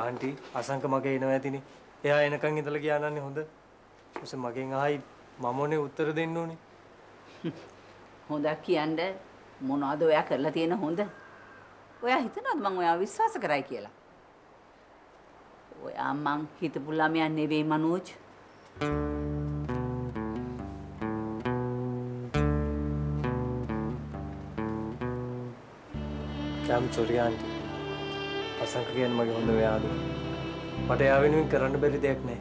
Aunty Asanka මගේ එනවා ඇතිනේ. එයා එනකන් ඉඳලා ගියා නන්නේ හොඳ. ඊපස්සේ මගෙන් ආයි මමනේ උත්තර දෙන්න ඕනේ. හොඳක් කියන්නේ මොනවද ඔයා කරලා තියෙන හොඳ? ඔයා හිතනවද මං ඔයාව විශ්වාස කරයි කියලා? ඔයා මං හිතපු ළමයා නෙවෙයි Manoj. I'm sorry auntie. Asanka කියන්නේ මගේ හොඳ යාළුවා. මට එයා වෙනුවෙන් කරන්න බැරි දෙයක් නැහැ.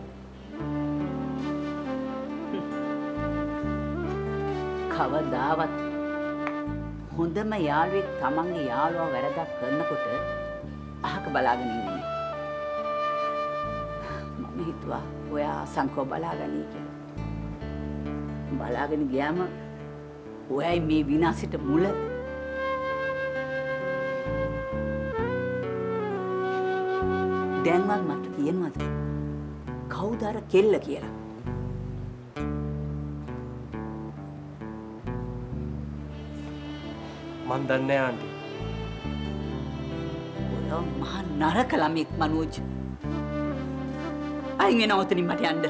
කවදාවත් හොඳම යාළුවෙක් තමන්ගේ යාළුවා වැරදක් කරනකොට අහක බලාගෙන ඉන්නේ. මම හිතුවා ඔයා අසංකව බලාගනී කියලා. බලාගෙන ගියාම ඔයයි මේ විනාශෙට මුල. දැන්වත් මට කියනවාද කවුද අර කෙල්ල කියලා? මන් දන්නේ නැහැ ආන්ටි. ඔයා මහා නරක ළමෙක් මනෝජ්. අයින් වෙනව උතනින් මට යන්න.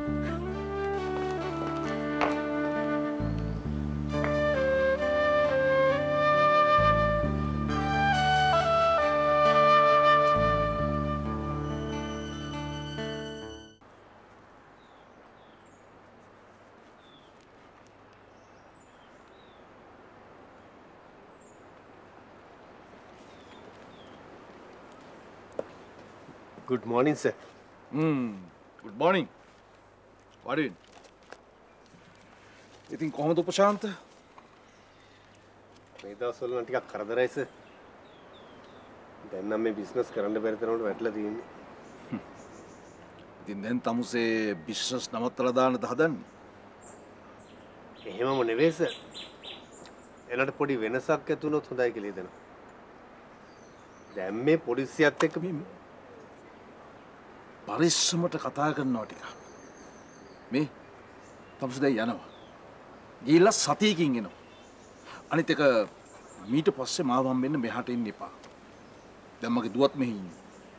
Good morning, sir. Good morning. What are you doing? ඉතින් කොහොමද උපශාන්ත? මේ දවස්වල නම් ටිකක් කරදරයි සර්. දැන් නම් මේ බිස්නස් කරන්න බැරි තරමට වැටලා තියෙන්නේ. ඉතින් දැන් තමුසේ බිස්නස් නවත්තලා දාන්නද හදන්නේ? එහෙමම නෙවෙයි සර්. එනට පොඩි වෙනසක් ඇති වුණොත් හොඳයි කියලා හිතෙනවා. දැන් මේ පොලිසියත් එක්ක පරිස්සමට කතා කරනවා ටිකක්. මේ තමුසේ දැන් යනවා. ගිහිල්ලා සතියකින් එනවා. අනිත් එක මීට පස්සේ මාව හම්බෙන්න මෙහාට එන්න එපා. දැන් මගේ දුවත් මෙහි ඉන්නේ.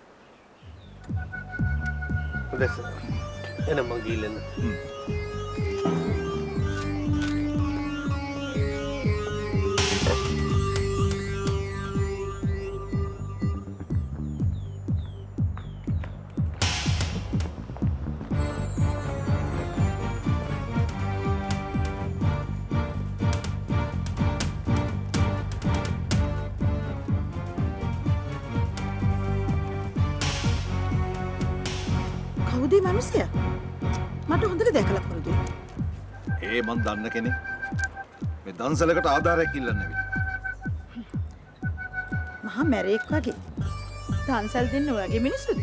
හොඳයි සර්. එහෙනම් මං ගිහින් එන්න. කවුද මිනිස්සයා? මට හොඳට දැකලා පුරුදු. මන් දන්න කෙනෙක්. මේ දන්සලකට ආධාරයක් ඉල්ලන්න වෙන්නේ. මහා මැරෙක් වගේ. දන්සල් දෙන්න ඔයගේ මිනිස්සුද?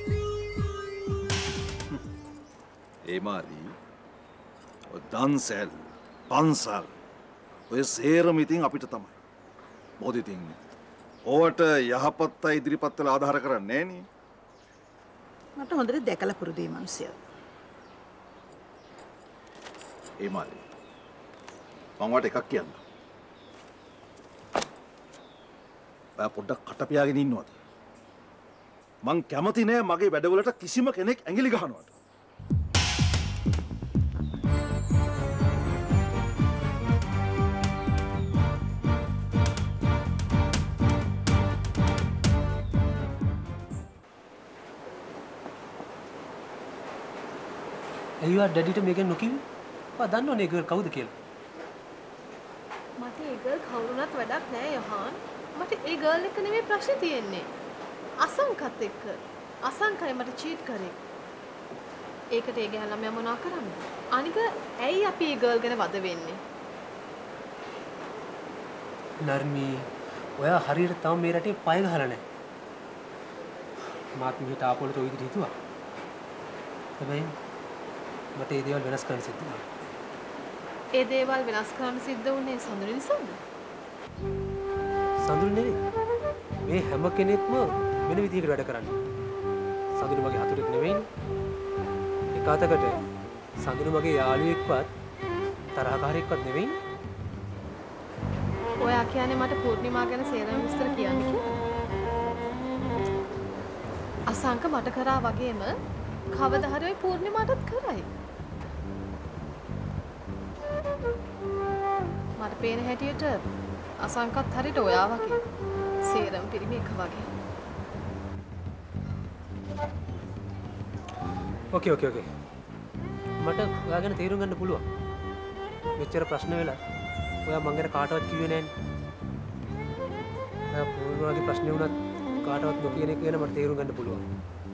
මාලි ඔය දන්සල් පන්සල් ඔය සේරම ඉතින් අපිට තමයි. මොකද ඉතින් ඕවට යහපත් අය ඉදිරිපත් වෙලා ආධාර කරන්නේ නෑනේ. මට හොඳට දැකලා පුරුදුයි මිනිස්සයා. මාලි මම වට එකක් කියන්න. ඔයා පොඩ්ඩක් කට පියාගෙන ඉන්නවද? මං කැමති නෑ මගේ වැඩවලට කිසිම කෙනෙක් ඇඟිලි ගහනවට. අයියෝ ඩැඩිට මේක නොකිව්වේ? ඔයා දන්නවනේ ඒක කවුද කියලා? මට ඒ ගර්ල් කවුරුණත් වැඩක් නෑ යහන්. මට ඒ ගර්ල් එක නෙමෙයි ප්‍රශ්නේ තියෙන්නේ. අසංකත් එක්ක. අසංකයි මට චීට් කරේ. ඒකට ඒ ගෑන් ළමයා මොනවා කරන්නේ? අනික ඇයි අපි ඒ ගර්ල් ගැන වද වෙන්නේ? නර්මී ඔයා හරියට තාම මේ රටේ පය ගහලා නැහැ. මාත් මෙහෙට ආපුවලට ඔය විදිහට හිතුවා. හැබැයි මට ඒ දේවල් වෙනස් කරන්න සිද්ධ වුණා. ඒ දේවල් වෙනස් කරන්න සිද්ධ වුණේ සඳුරු නිසාද? සඳුරු නෙවෙයි. මේ හැම කෙනෙක්ම වෙන විදිහකට වැඩ කරන්නේ. සඳුරු මගේ හතුරෙක් නෙවෙයිනේ. එක අතකට සඳුරු මගේ යාළුවෙක්වත් තරහකාරයෙක්වත් නෙවෙයිනේ. ඔයා කියන්නේ මට පූර්ණිමා ගැන සේරම විස්තර කියන්න කියලා. අසංක මට කරා වගේම කවදා හරි ඔය පූර්ණිමාටත් කරයි. මට පේන හැටියට අසංකත් හරියට ඔයා වගේ සේරම පිරිමි එක වගේ. ඕකේ ඕකේ ඕකේ. මට ඔයා ගැන තේරුම් ගන්න පුළුවන්. මෙච්චර ප්‍රශ්න වෙලා ඔයා මං ගැන කාටවත් කිව්වේ නෑනේ. ඔයා පූර්ණිමාගේ ප්‍රශ්නේ වුණත් කාටවත් නොකියන එක ගැන මට තේරුම් ගන්න පුළුවන්.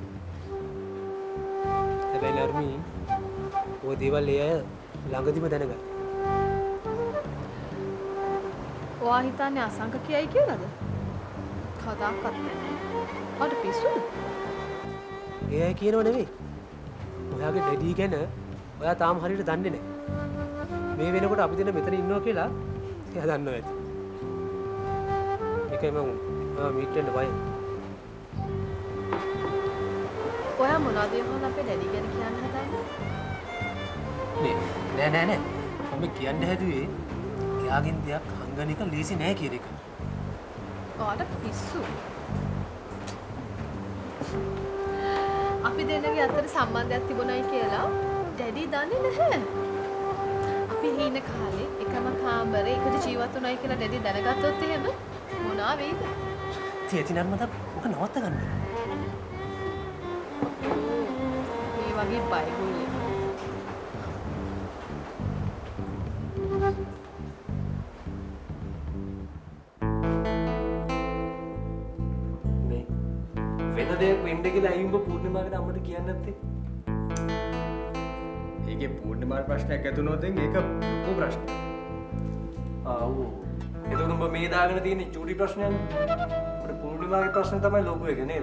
හැබැයි නර්මී ඔය දේවල් ඒ අය ළඟදිම දැනගන්න. ඔයා හිතන්නේ අසංක කියයි කියලාද? කවදාකවත් නෑ. මට පිස්සුද? ඒ අය කියනව නෙවෙයි. ඔයාගේ ඩැඩි ගැන ඔයා තාම හරියට දන්නේ නෑ. මේ වෙනකොට අපි දෙන්න මෙතන ඉන්නවා කියලා එයා දන්නවා ඇති. ඒකයි මම මීට් වෙන්න බයයි. ඔයා මොනවද යහන අපේ ඩැඩි ගැන කියන්න හදන්නේ? නෑ. මම කියන්න හැදුවේ එයාගෙන් දෙයක් හංගන එක ලේසි නෑ කියන එක. ඔයාට පිස්සු. අපි දෙන්නගේ අතර සම්බන්ධයක් තිබුණයි කියලා ඩැඩි දන්නේ නැහැ. අපි හින කාලේ එකම කාමරේ එකට ජීවත් වුණයි කියලා ඩැඩි දැනගත්තොත් එහෙම මොනවා වෙයිද? තියෙති නර්මද ඔක නවත්ත ගන්න. මේ වගේ බයිබුල් එක. මේ වෙන දෙයක් වෙන්න කියලා අයිඹ පූර්ණිමාකට අම්මට කියන්නේ නැත්තේ? ඒකේ පූර්ණිමාට ප්‍රශ්නයක් ඇති වුණොත් ඒක ලොකු ප්‍රශ්නයක්. ආව්. එතකොට උඹ මේ දාගෙන තියෙන චූටි ප්‍රශ්නයනේ. අපේ පූර්ණිමාගේ ප්‍රශ්නේ තමයි ලොකු එක නේද?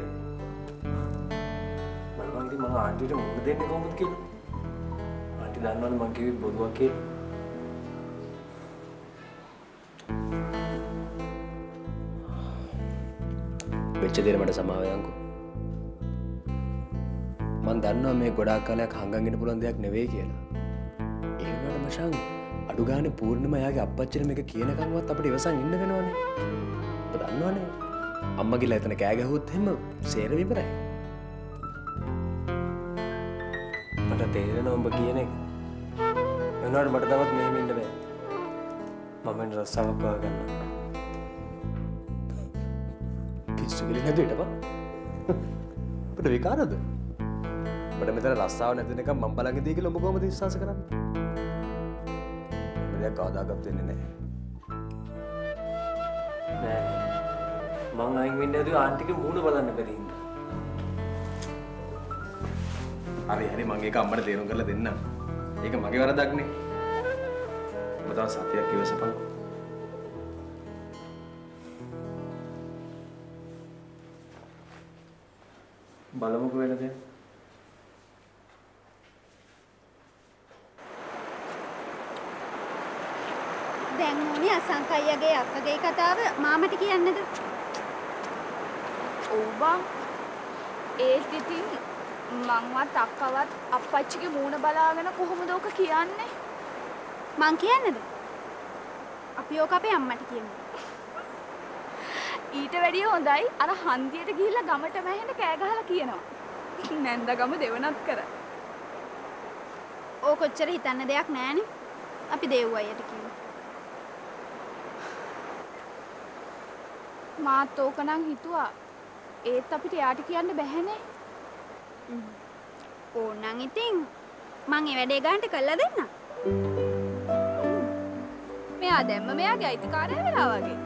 මම ඉතින් මම ආන්ටිට මුණ දෙන්නේ කොහොමද කියලා. ආන්ටි දන්නවනේ මං කිව්වේ බොරුවක් කියලා. වෙච්ච දේ මට සමාව යන්කෝ. මන් දන්නවා මේ ගොඩාක් කාලයක් හංගන් ඉන්න පුළුවන් දෙයක් නෙවෙයි කියලා. ඒ වුණාට මචං අඩු ගානේ පූර්ණිම යාගේ අප්පච්චිට මේක කියනකම්වත් අපිට ඉවසන් ඉන්න වෙනවනේ. ඔබ දන්නවනේ. අම්මා ගිහලා එතන කෑ ගැහුවොත් එහෙම සේරම ඉවරයි. මට තේරෙනවා උඹ කියන එක. එනවාට මට තවත් මෙහෙම ඉන්න බෑ. මම එන්න රස්සාවක් හොයාගන්න. පිස්සු ගිලින් හැදුවට බා. අපිට විකාරද? අපිට මෙතන රස්සාව නැති නිකන් මම බලන් ඉදී කියලා උඹ කොහොමද විශ්වාස කරන්නේ? එහෙම දෙයක් කවදාකවත් වෙන්නේ නැහැ. නෑ. මං අයින් වෙන්න ඇදුවේ ආන්ටිගේ මූණ බලන්න බැරි හින්දා. හරි මම ඒක අම්මට තේරුම් කරලා දෙන්නම්. ඒක මගේ වරදක් නේ. ඔබ තව සතියක් ඉවසපන්. බලමුකෝ වෙන දේ. දැන් ඕනේ අසංක අයියාගේ අක්කගේ කතාව මාමට කියන්නද? ඔව් බං. ඒත් ඉතින් මංවත් අක්කවත් අප්පච්චිගේ මූණ බලාගෙන කොහොමද ඔක කියන්නේ? මං කියන්නද? අපි ඕක අපේ අම්මට කියමු. ඊට වැඩිය හොඳයි අර හන්දියට ගිහිල්ලා ගමට මැහෙන්න කෑ ගහලා කියනවා. නැන්ද ගම දෙවනත් කර. ඕක කොච්චර හිතන්න දෙයක් නෑනේ. අපි දේව් අයියට කියමු. මාත් ඕක නම් හිතුවා. ඒත් අපිට යාට කියන්න බැහැනේ. ඕනනම් ඉතින් මං ඒ වැඩේ ගන්නට කළා දෙන්න. මෙයා දැම්ම මෙයාගේ අයිතිකාරය වෙලා වගේ.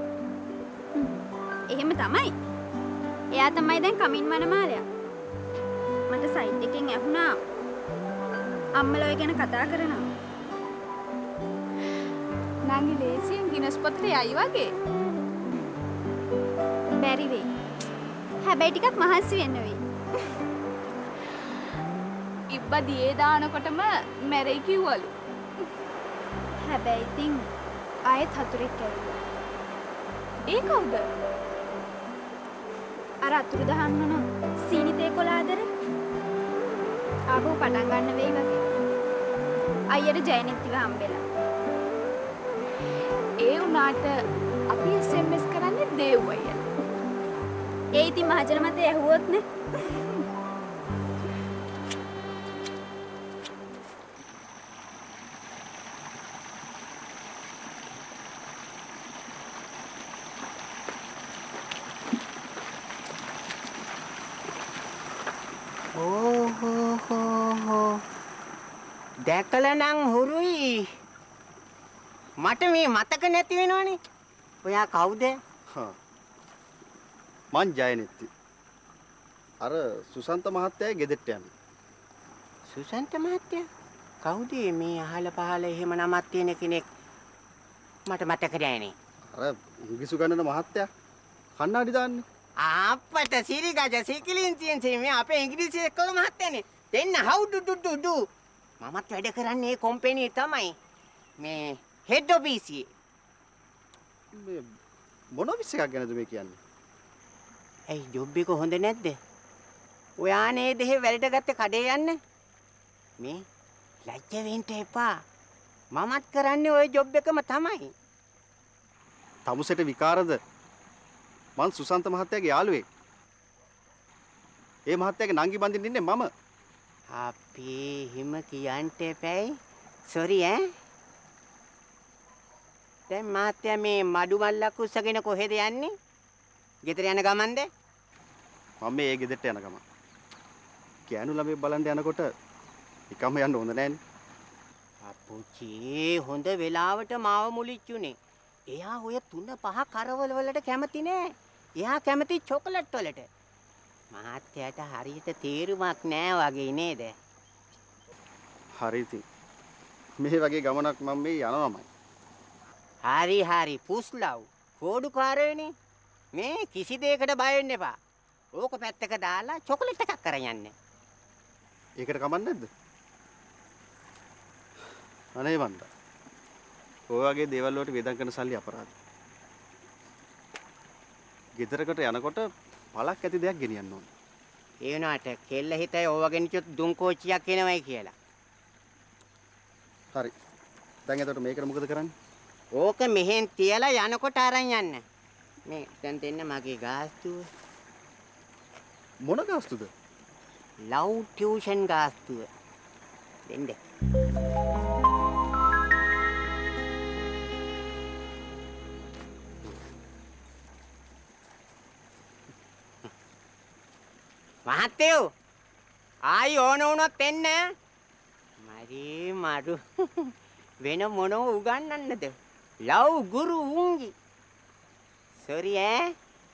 එහෙම තමයි. එයා තමයි දැන් කමින් මනමාලයා. මට සයිට් එකෙන් ඇහුණා අම්මලා ඔය ගැන කතා කරනවා. නංගි ලේසියෙන් ගිනස් පොතට යයි වගේ. බැරි වෙයි. හැබැයි ටිකක් මහන්සි වෙන්න වෙයි. ඉබ්බා දියේ දානකොටම මැරෙයි කිව්වලු. හැබැයි ඉතින් ආයෙත් හතුරෙක් ඇවිල්ලා. ඒ කවුද? අර අතුරු දහන් වුණු සීනිතේ කොලාදර. ආපහු පටන් ගන්න වෙයි වගේ. අයියට ජයනිත්ව හම්බෙලා. ඒ උනාට අපි SMS කරන්නේ දේව් අයියට. ඒ ඉතින් මහජන මතේ ඇහුවොත් නේ. දැකලා නම් හුරුයි. මට මේ මතක නැති වෙනවනේ. ඔයා කවුද? මං ජයනෙත්ති. අර සුසන්ත මහත්තයා ගෙදරට යන්නේ. සුසන්ත මහත්තයා? කවුද මේ අහල පහල එහෙම නමක් තියෙන කෙනෙක්? මට මතක නෑනේ. අර ඉංග්‍රීසි ගණන මහත්තයා කණ්ණාඩි දාන්නේ. අප්පට සිරිගජ සිකිලින්තියෙන් මේ අපේ ඉංග්‍රීසි එක්කල මහත්තයානේ. දෙන්න how do මමත් වැඩ කරන්නේ කම්පැනි තමයි. මේ හෙඩ් ඔෆිස් එකේ. මේ මොන ඔෆිස් එකක් ගැනද මේ කියන්නේ? ඇයි ජොබ් එක හොඳ නැද්ද? ඔයා නේද එහෙ වැඩට ගත්තේ කඩේ යන්න? මේ ලැජ්ජ වෙන්න එපා. මමත් කරන්නේ ওই ජොබ් එකම තමයි. තමුසෙට විකාරද? මං සුසන්ත මහත්තයාගේ යාළුවෙක්. ඒ මහත්තයාගේ නංගි බඳින්න ඉන්නේ මම. අපි හිම කියන්න එපැයි. සෝරි ඈ. දැන් මහත්තයා මේ මඩු මල්ලක් උස්සගෙන කොහෙද යන්නේ? ගෙදර යන ගමන්ද? මම මේ ගෙදරට යන ගමන්. ගෑනු ළමයි බලන්න යනකොට එකම යන්න හොඳ නෑනේ. අපුචි හොඳ වෙලාවට මාව මුලිච්චුනේ. එයා ඔය 3-5 කරවල වලට කැමති නෑ. එයා කැමති චොකලට් වලට. මහත්තයාට හරියට තේරුමක් නෑ වගේ නේද? හරි ඉතින්. මේ වගේ ගමනක් මම මේ යනවාමයි. හරි පුස්ලව්. කෝඩුකාරයනේ. මේ කිසි දෙයකට බය වෙන්න එපා. ඕක පැත්තක දාලා චොකලට් එකක් කරන් යන්න. ඒකට කමක් නැද්ද? අනේ වන්ද. ඔය වගේ දේවල් වලට වේදම් කරන සල්ලි අපරාධයි. ගෙදරකට යනකොට පළක් ඇති දෙයක් ගෙනියන්න ඕනේ. ඒ වුණාට කෙල්ල හිතයි ඕවා ගෙනිච්චොත් දුම් කෝච්චියක් එනවයි කියලා. හරි. දැන් එතකොට මේකට මොකද කරන්නේ? ඕක මෙහෙන් තියලා යනකොට අරන් යන්න. මේ දැන් දෙන්න මගේ ගාස්තුව. මොන ගාස්තුද? Love tuition ගාස්තුව. දෙන්න. මහත්තයෝ ආයි ඕන වුණොත් එන්න. මරි මඩු වෙන මොනව උගන්වන්නද? ලව් ගුරු උංගි. සෝරි ඈ.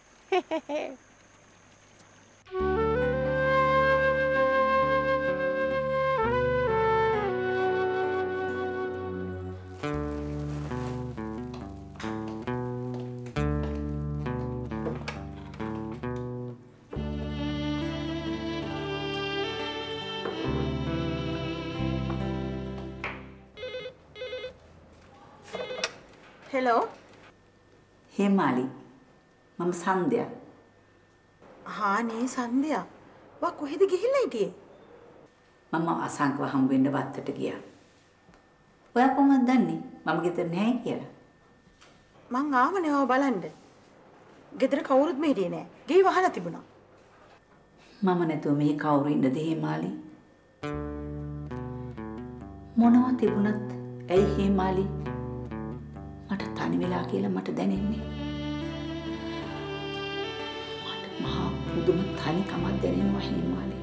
හෙලෝ. හේමාලි. මම සන්ධ්‍යා. හානේ සන්ධ්‍යා. වා කොහෙද ගිහිල්ලා හිටියේ? මම අසංකව හම්බ වෙන්න වත්තට ගියා. ඔයා කොහොමද දන්නේ මම ගෙදර නැහැ කියලා? මං ආවනේ ඔය බලන්න. ගෙදර කවුරුත් මේ හිටියේ නෑ. ගේ වහලා තිබුණා. මම නැතුව මේ කවුරු ඉන්නද හේමාලි? මොනවා තිබුණත් ඇයි හේමාලි මට තනි වෙලා කියලා මට දැනෙන්නේ. මට මහා පුදුම තනිකමක් දැනෙනවා හේමාලි.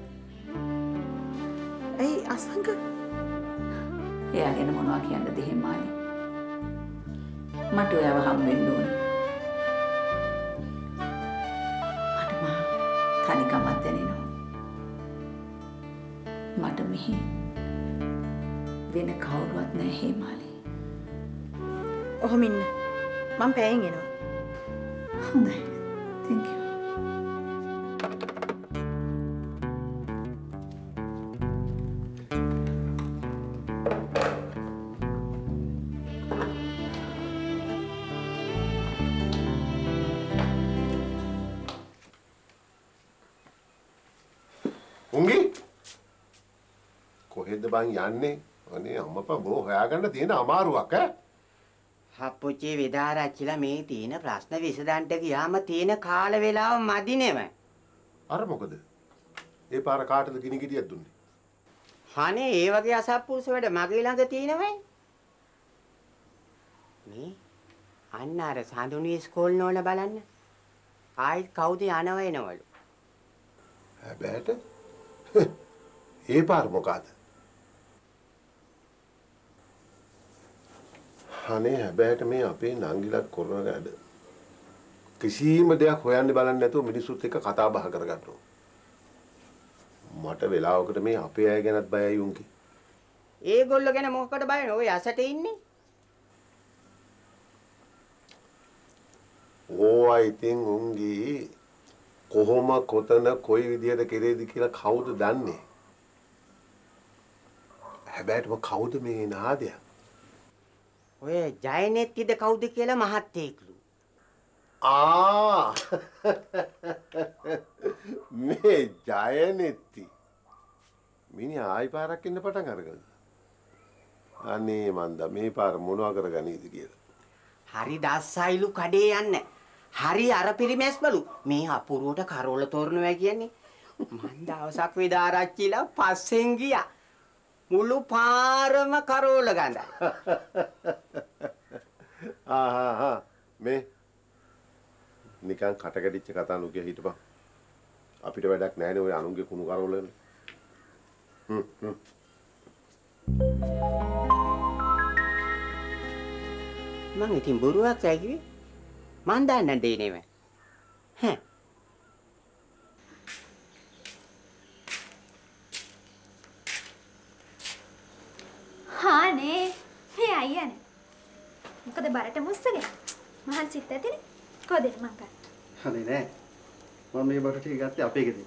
ඇයි අසංක? එයා ගැන මොනවා කියන්නද හේමාලි? මට ඔයාව හම් වෙන්න ඕනේ. මට මහා තනිකමක් දැනෙනවා. මට මෙහි වෙන කවුරුවත් නැහැ හේමාලි. ඔහොම ඉන්න. මම පැයෙන් එනවා. හොඳයි. Thank you. උංගි කොහෙද බං යන්නේ? අනේ අම්මපා බෝ හොයාගන්න තියෙන අමාරුවක් ඈ. අප්පුච්චි විදාරච්චිලා මේ තියෙන ප්‍රශ්න විසඳන්න ගියාම තියෙන කාල වේලාව මදි නෙම. අර මොකද? ඒ පාර කාටද ගිනි ගෙඩියක් දුන්නේ? අනේ ඒ වගේ අසත්පුරුෂ වැඩ මගේ ළඟ තියෙනවයි. මේ අන්න අර සඳුනි ඉස්කෝල් නෝන බලන්න. ආයිත් කවුද යනව එනවලු. හැබැයිට ඒ පාර මොකද? අනේ හැබැයිට මේ අපේ නංගිලත් කරන වැඩ කිසිම දෙයක් හොයන්න බලන්නේ නැතුව මිනිස්සුත් එක්ක කතා බහ කරගන්නවා. මට වෙලාවකට මේ අපේ අය ගැනත් බයයි උන්කි. ඒගොල්ලෝ ගැන මොකකට බයනේ? ඔය අසට ඉන්නේ. ඕවා ඉතින් උන්ගේ කොහොම කොතන කොයි විදියට කෙරේද කියලා කවුද දන්නේ? හැබැයිටම කවුද මේ නාදය? ඔය ජයනෙත්තිද කවුද කියලා මහත්තයෙක්ලු. මේ ජයනෙත්ති මිනිහා ආයි පාරක් ඉන්න පටන් අරගෙන. අනේ මන්ද මේ පාර මොනවා කරගනීද කියලා. හරි දස්සයිලු කඩේ යන්න. හරි අර පිරිමැස්බලු මේ අපුරුවට කරෝල තෝරනවා කියන්නේ. මන් දවසක් විදාරච්චිලා පස්සෙන් ගියා. මුළු පාරම කරෝල ගඳයි. මේ නිකන් කටකඩිච්ච කතා නුකිය හිටපන්. අපිට වැඩක් නැහැනේ ඔය අනුන්ගේ කුණු කරෝල වල. මං ඉතින් බොරුවක් ඇහිවි. මන් දන්නේ දෙන්නේ නෑ. හ්ම්. හානේ මේ අයියානේ. මොකද බරට මුස්සගෙන මහන් සිත් ඇතිනේ. කොහෙද මං ගන්න? අනේ නෑ. මම මේ බට ටික ගත්තේ අපේ ගෙදර.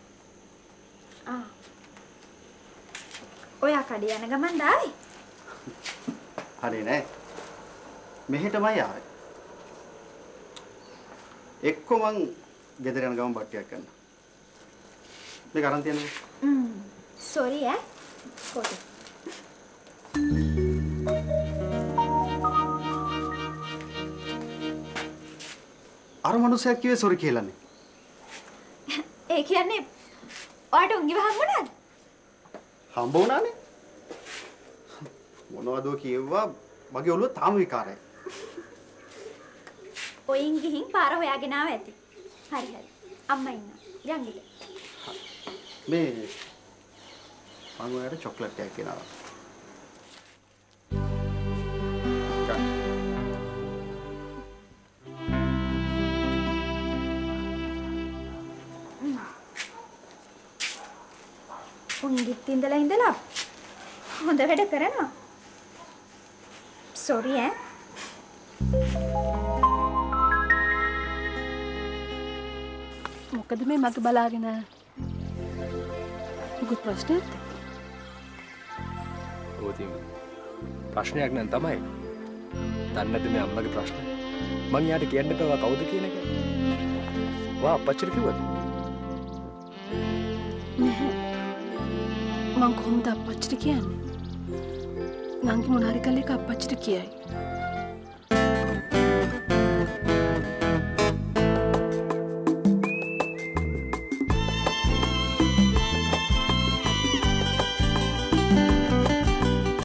ඔයා කඩේ යන ගමන් දාවේ? අනේ නෑ. මෙහෙටමයි ආවේ. එක්ක මං ගෙදර යන ගමන් බට්ටියක් ගන්න. මේක අරන් තියන්නේ. සෝරි ඈ. කොහෙද? අර මනුස්සයා කිව්වේ සෝරි කියලානේ. ඒ කියන්නේ ඔයාට උන්ගිව හම්බුණාද? හම්බ වුණානේ. මොනවද කිව්වා මගේ ඔළුව තාම විකාරයි. ඔයින් ගිහින් පාර හොයාගෙන ආව ඇති. හරි හරි. අම්මා ඉන්නවා. යන් ඉත. මේ මම ඔයාලට චොක්ලට් එකක් ගෙනාවා. උන්ගිත් ඉඳලා හොඳ වැඩ කරනවා. සෝරි ඈ. මොකද මේ මග බලාගෙන මොකද ප්‍රශ්නයක්ද? ඕතිම ප්‍රශ්නයක් නම් තමයි. දන්නේ නැද්ද මේ අම්මගේ ප්‍රශ්න? මං යාට කියන්න බෑ කවුද කියන එක. වා අපච්චිට කිව්වද? මං කොහොමද අපච්චිට කියන්නේ? නංගි මොනාරි කල්ලේක අපච්චිට කියයි.